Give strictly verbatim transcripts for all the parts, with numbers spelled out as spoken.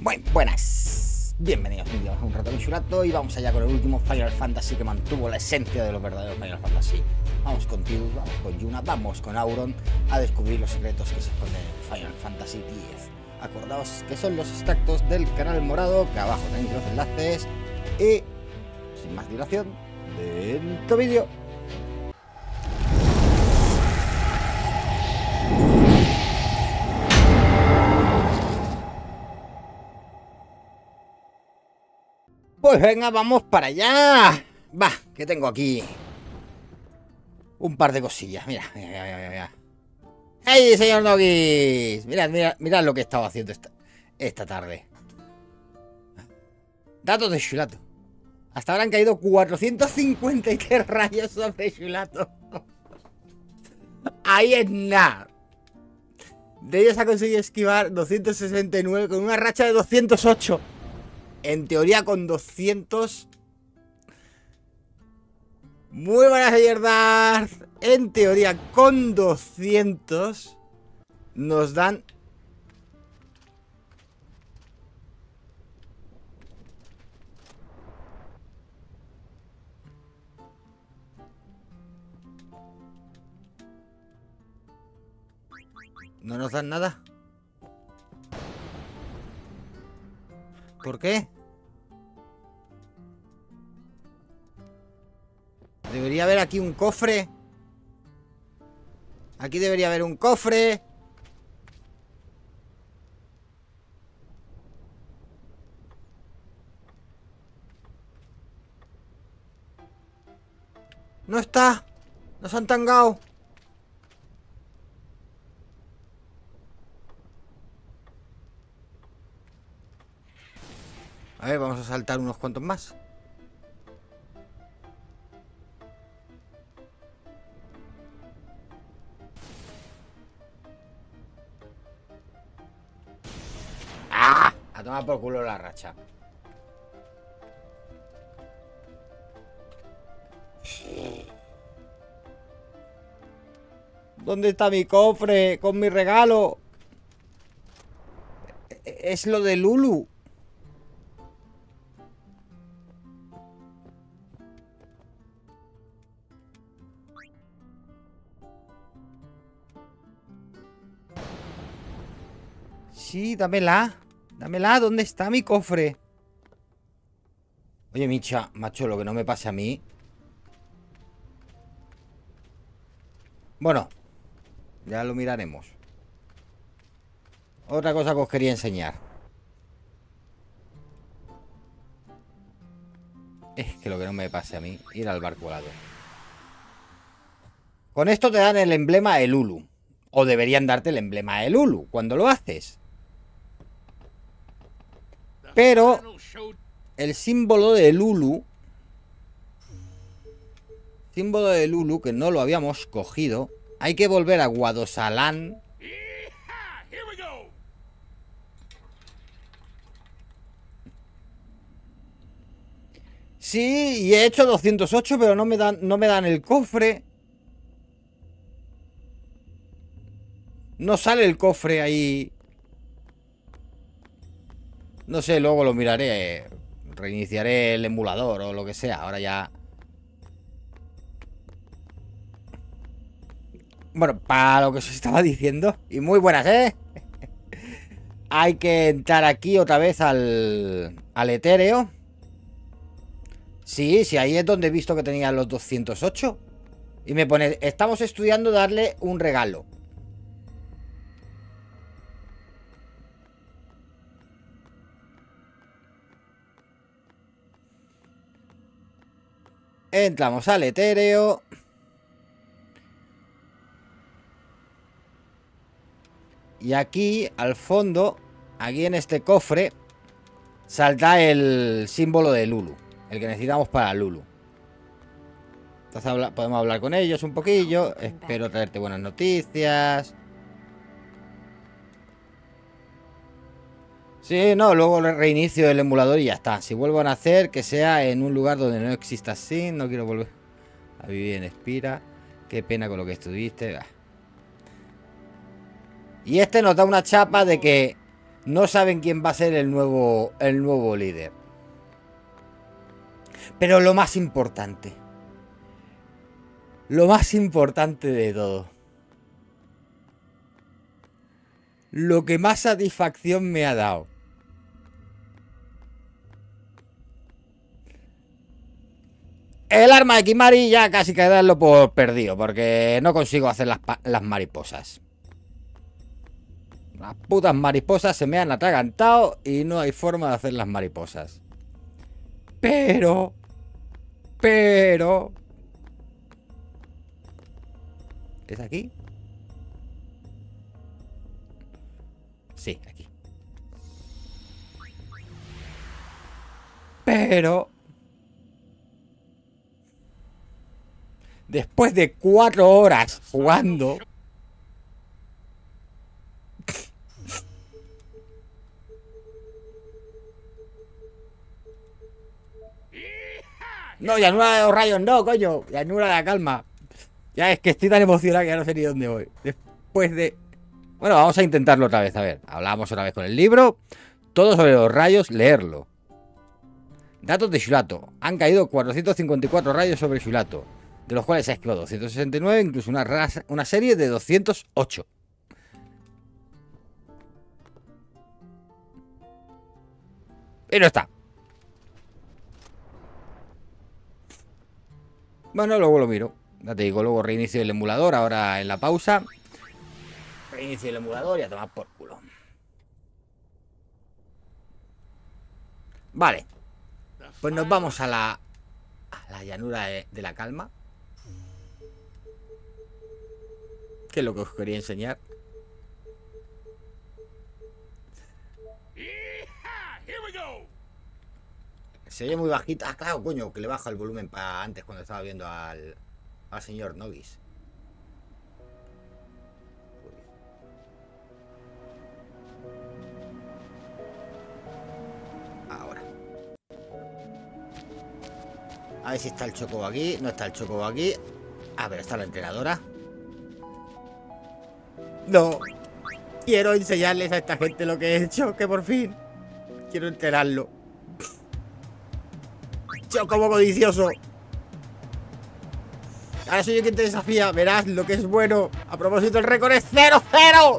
Muy buenas, bienvenidos un día más a un rato de Churato y vamos allá con el último Final Fantasy que mantuvo la esencia de los verdaderos Final Fantasy. Vamos con Tidus, vamos con Yuna, vamos con Auron a descubrir los secretos que se esconden en Final Fantasy diez. Acordaos que son los extractos del canal morado, que abajo tenéis los enlaces y, sin más dilación, dentro vídeo. Pues venga, vamos para allá. Va, que tengo aquí un par de cosillas. Mira, mira, mira, mira. ¡Hey, señor Nogis! Mirad, mirad, mirad lo que he estado haciendo esta, esta tarde. Datos de Churato. Hasta ahora han caído cuatrocientos cincuenta y tres rayos sobre Churato. Ahí es nada. De ellos ha conseguido esquivar doscientos sesenta y nueve con una racha de doscientos ocho. En teoría con doscientos. Muy buenas, señor Darth. En teoría con doscientos nos dan no nos dan nada. ¿Por qué? Debería haber aquí un cofre. Aquí debería haber un cofre. No está. Nos han tangado. A ver, vamos a saltar unos cuantos más. ¡Ah! A tomar por culo la racha. ¿Dónde está mi cofre con mi regalo? Es lo de Lulu. Sí, dámela. Dámela, ¿dónde está mi cofre? Oye, Micha, macho, lo que no me pase a mí. Bueno, ya lo miraremos. Otra cosa que os quería enseñar. Es que lo que no me pase a mí, ir al barco volado. Con esto te dan el emblema de Lulu. O deberían darte el emblema de Lulu cuando lo haces. Pero el símbolo de Lulu, símbolo de Lulu, que no lo habíamos cogido, hay que volver a Guadosalán. Sí, y he hecho doscientos ocho, pero no me dan, no me dan el cofre. No sale el cofre ahí. No sé, luego lo miraré. Reiniciaré el emulador o lo que sea. Ahora ya... Bueno, para lo que os estaba diciendo. Y muy buenas, ¿eh? Hay que entrar aquí otra vez al... Al etéreo. Sí, sí, ahí es donde he visto que tenía los doscientos ocho. Y me pone... Estamos estudiando darle un regalo. Entramos al etéreo. Y aquí, al fondo, aquí en este cofre, salta el símbolo de Lulu. El que necesitamos para Lulu. Entonces habla, podemos hablar con ellos un poquillo. Espero traerte buenas noticias. Sí, no, luego reinicio el emulador y ya está. Si vuelvo a nacer, que sea en un lugar donde no exista Sin. No quiero volver a vivir en Espira. Qué pena con lo que estuviste. Y este nos da una chapa de que No saben quién va a ser el nuevo, el nuevo líder. Pero lo más importante. Lo más importante de todo. Lo que más satisfacción me ha dado. El arma de Kimahri ya casi que darlo por perdido, porque no consigo hacer las, las mariposas. Las putas mariposas se me han atragantado y no hay forma de hacer las mariposas. Pero... Pero... ¿Es aquí? Sí, aquí. Pero... Después de cuatro horas jugando... No, llanura de los rayos, no, coño. Llanura de la calma. Ya es que estoy tan emocionado que ya no sé ni dónde voy. Después de... Bueno, vamos a intentarlo otra vez, a ver. Hablamos otra vez con el libro. Todo sobre los rayos, leerlo. Datos de Xulato. Han caído cuatrocientos cincuenta y cuatro rayos sobre Xulato, de los cuales se ha esquivado doscientos sesenta y nueve, incluso una, raza, una serie de doscientos ocho. Y no está. Bueno, luego lo miro. Ya te digo, luego reinicio el emulador ahora en la pausa. Reinicio el emulador y a tomar por culo. Vale. Pues nos vamos a la... A la llanura de, de la calma. ¿Qué es lo que os quería enseñar? Se oye muy bajita. Ah, claro, coño, que le bajo el volumen para antes cuando estaba viendo al, al señor Nogis. Ahora. A ver si está el chocobo aquí. No está el chocobo aquí. Ah, pero está la entrenadora. No. Quiero enseñarles a esta gente lo que he hecho. Que por fin quiero enterarlo. Chocobo codicioso. Ahora soy yo quien te desafía. Verás lo que es bueno. A propósito, el récord es cero cero.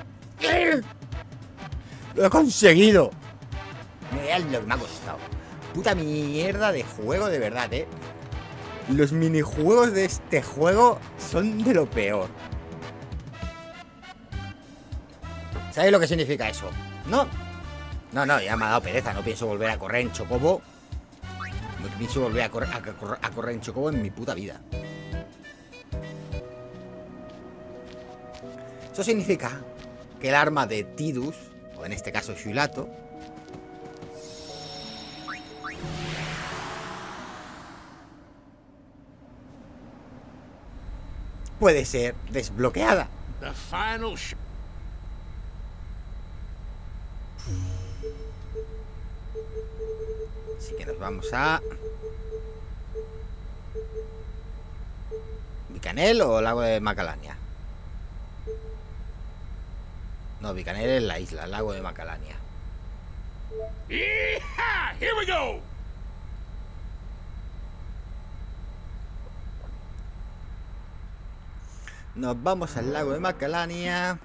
Lo he conseguido. Mirad lo que me ha costado. Puta mierda de juego, de verdad, eh. Los minijuegos de este juego son de lo peor. ¿Sabéis lo que significa eso? ¿No? No, no, ya me ha dado pereza. No pienso volver a correr en chocobo. No pienso volver a correr, a, correr, a correr en chocobo en mi puta vida. Eso significa que el arma de Tidus, o en este caso Xulato, puede ser desbloqueada. Así que nos vamos a... ¿Bicanel o lago de Macalania? No, Bicanel es la isla, el lago de Macalania. Yeah, here we go. Nos vamos al lago de Macalania.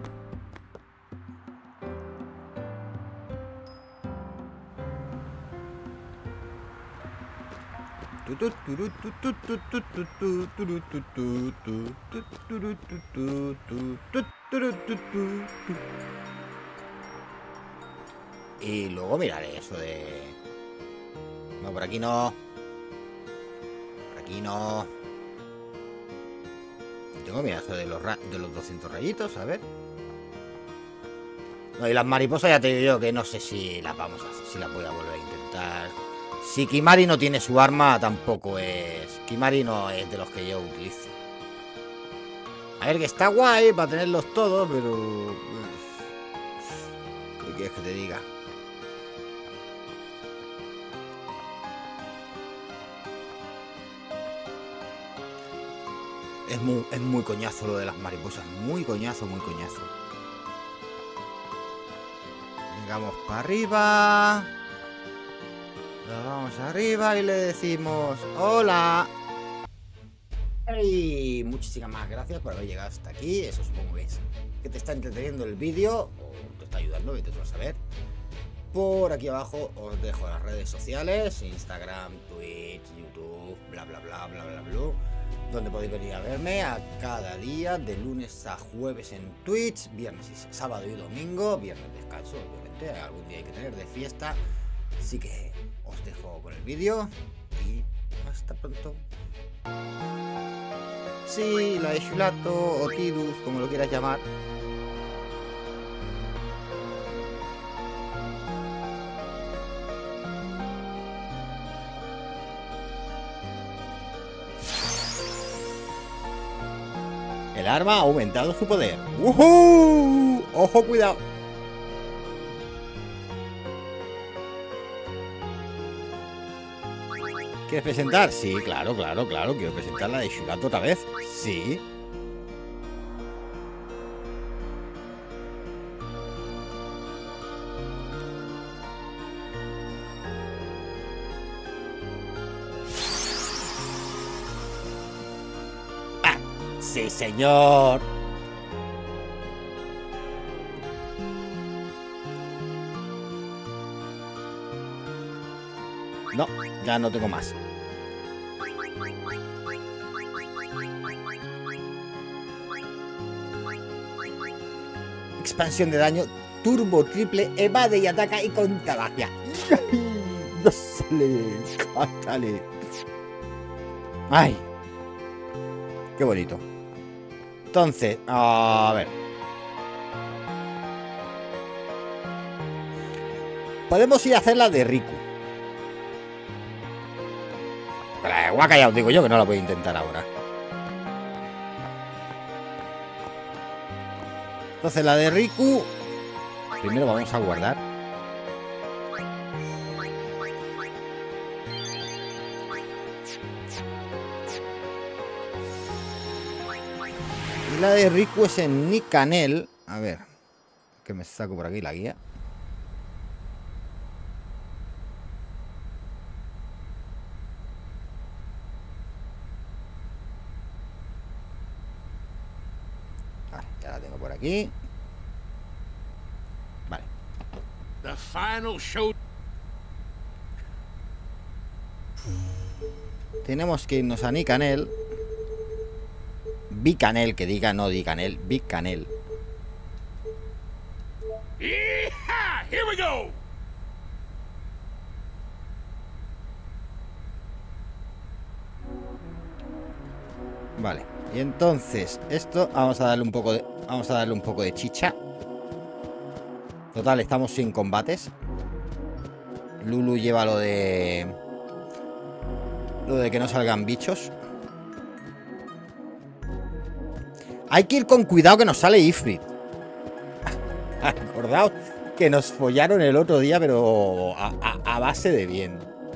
Y luego miraré eso de... No, por aquí no. Por aquí no. Tengo que mirar eso de los, de los doscientos rayitos, a ver. No, y las mariposas ya te digo yo que no sé si las vamos a hacer, si las voy a volver a intentar. Si Kimahri no tiene su arma, tampoco es... Kimahri no es de los que yo utilizo. A ver, que está guay para tenerlos todos, pero... ¿Qué quieres que te diga? Es muy, es muy coñazo lo de las mariposas. Muy coñazo, muy coñazo. Vamos para arriba. Nos vamos arriba y le decimos hola. Y muchísimas gracias por haber llegado hasta aquí. Eso supongo que es que te está entreteniendo el vídeo o te está ayudando, vete tú a saber. Por aquí abajo os dejo las redes sociales, Instagram, Twitch, YouTube, bla bla bla bla bla bla, donde podéis venir a verme a cada día, de lunes a jueves en Twitch, viernes y sábado y domingo, viernes descanso, obviamente, algún día hay que tener de fiesta. Así que os dejo con el vídeo y hasta pronto. Sí, la de Xulato o Tidus, como lo quieras llamar. El arma ha aumentado su poder. ¡Uhú! ¡Ojo, cuidado! ¿Quieres presentar? Sí, claro, claro, claro. Quiero presentar la de Xulato otra vez. Sí. ¡Ah! ¡Sí, señor! No, ya no tengo más. Expansión de daño, turbo, triple, evade y ataca y contagia. ¡Dásale! ¡Cátale! ¡Ay! ¡Qué bonito! Entonces, a ver. Podemos ir a hacer la de Riku. Guaca, ya os digo yo que no la voy a intentar ahora. Entonces la de Riku primero vamos a guardar. Y la de Riku es en Nicanel. A ver, que me saco por aquí la guía. Vale, ya la tengo por aquí. Vale. The final show. Tenemos que irnos a Nicanel. Bicanel, que diga no Dicanel, Bicanel. Yeah! Here we go. Vale. Y entonces, esto vamos a darle un poco de. Vamos a darle un poco de chicha. Total, estamos sin combates. Lulu lleva lo de. Lo de que no salgan bichos. Hay que ir con cuidado que nos sale Ifrit. Acordaos que nos follaron el otro día, pero a, a, a base de bien.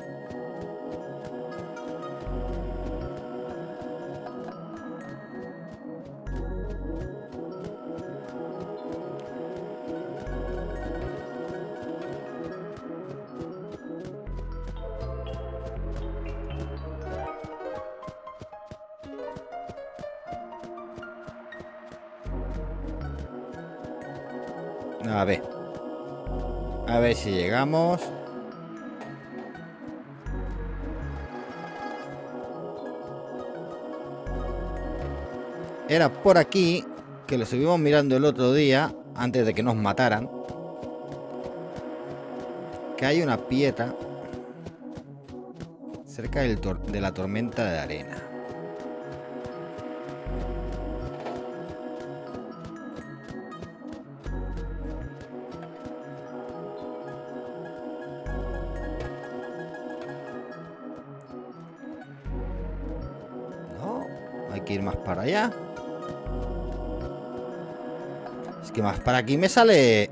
A ver. A ver si llegamos. Era por aquí, que lo estuvimos mirando el otro día, antes de que nos mataran. Que hay una piedra cerca del tor- de la tormenta de arena. Hay que ir más para allá. Es que más para aquí me sale.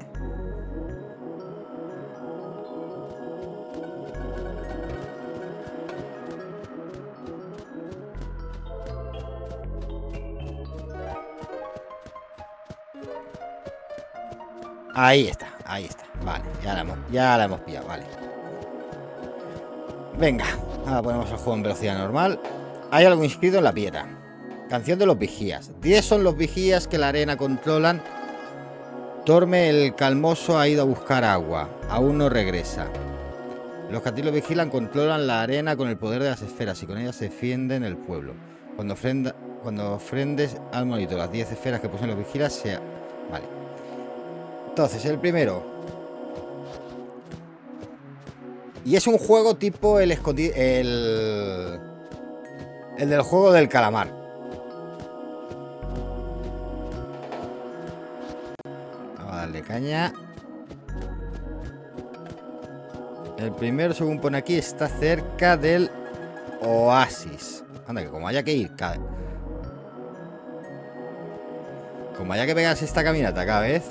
Ahí está, ahí está. Vale, ya la hemos, ya la hemos pillado, vale. Venga, ahora ponemos el juego en velocidad normal. Hay algo inscrito en la piedra. Canción de los vigías. diez son los vigías que la arena controlan. Torme el calmoso ha ido a buscar agua. Aún no regresa. Los que a ti lo vigilan controlan la arena con el poder de las esferas y con ellas se defienden el pueblo. Cuando, ofrenda, cuando ofrendes al monito las diez esferas que poseen los vigilas, sea... Vale. Entonces, el primero. Y es un juego tipo el escondido... El... El del juego del calamar. Vamos a darle caña. El primero, según pone aquí, está cerca del oasis. Anda, que como haya que ir cada... Como haya que pegarse esta caminata cada vez.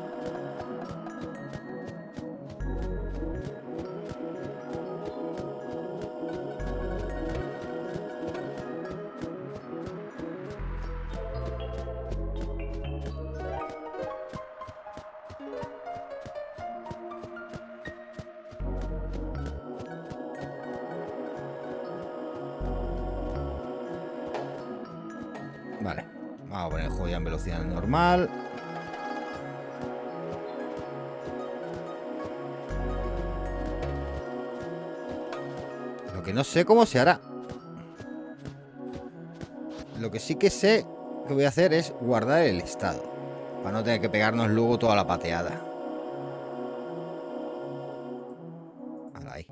Vale, vamos a poner el juego ya en velocidad normal. Lo que no sé cómo se hará. Lo que sí que sé que voy a hacer es guardar el estado, para no tener que pegarnos luego toda la pateada. Ahí.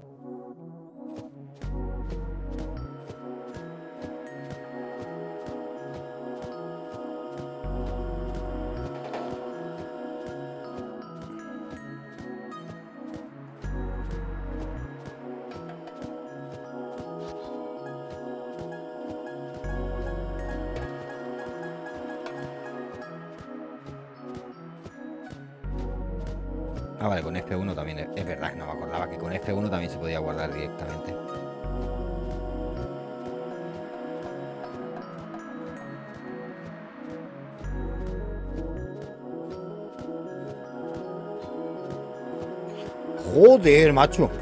Ah, vale, con F uno también. Es, es verdad, no me acordaba que con F uno también se podía guardar directamente. Joder, macho.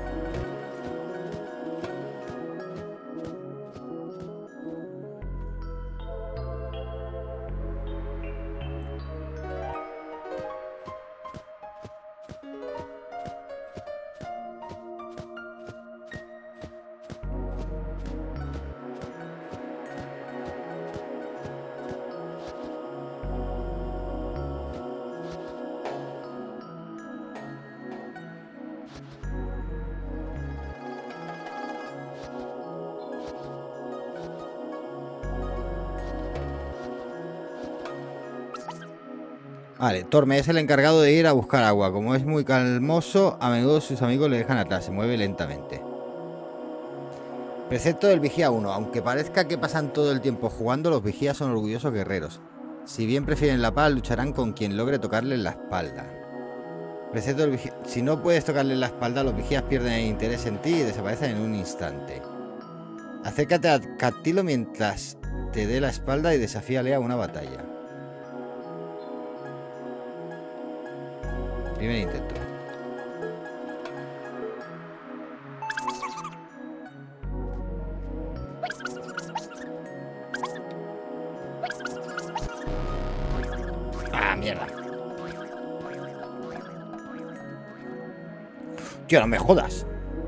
Vale, Torme es el encargado de ir a buscar agua. Como es muy calmoso, a menudo sus amigos le dejan atrás. Se mueve lentamente. Precepto del vigía uno. Aunque parezca que pasan todo el tiempo jugando, los vigías son orgullosos guerreros. Si bien prefieren la paz, lucharán con quien logre tocarle la espalda. Precepto del vigía. Si no puedes tocarle la espalda, los vigías pierden el interés en ti y desaparecen en un instante. Acércate a Catilo mientras te dé la espalda y desafíale a una batalla. Primer intento. Ah, mierda. Tío, no me jodas.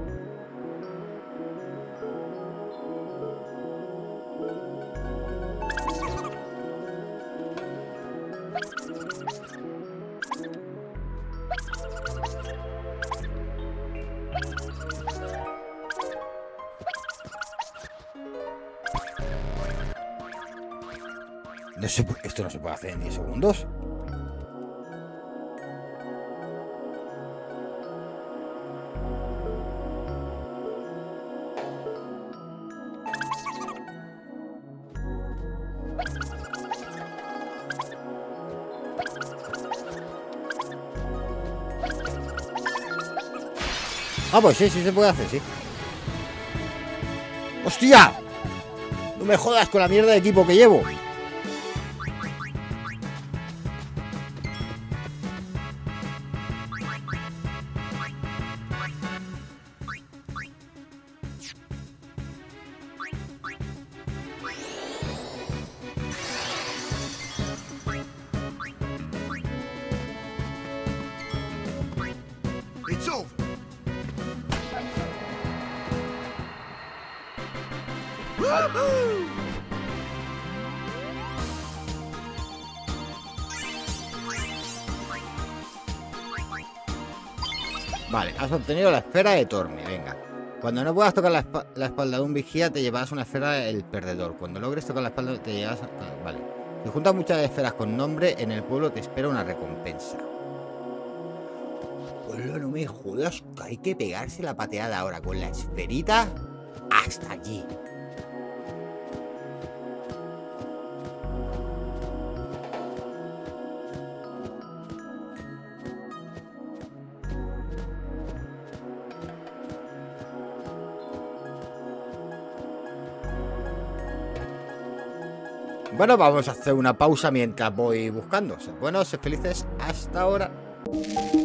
No se puede, esto no se puede hacer en diez segundos. Ah, pues sí, sí se puede hacer, sí. ¡Hostia! No me jodas con la mierda de equipo que llevo. over. Woohoo! Vale, has obtenido la esfera de Torme, venga. Cuando no puedas tocar la, espa la espalda de un vigía, te llevarás una esfera del perdedor. Cuando logres tocar la espalda, te llevas... Ah, vale. Si juntas muchas esferas con nombre, en el pueblo te espera una recompensa. Hola, no me jodas, que hay que pegarse la pateada ahora con la esferita hasta allí. Bueno, vamos a hacer una pausa mientras voy buscando. Bueno, sed felices hasta ahora.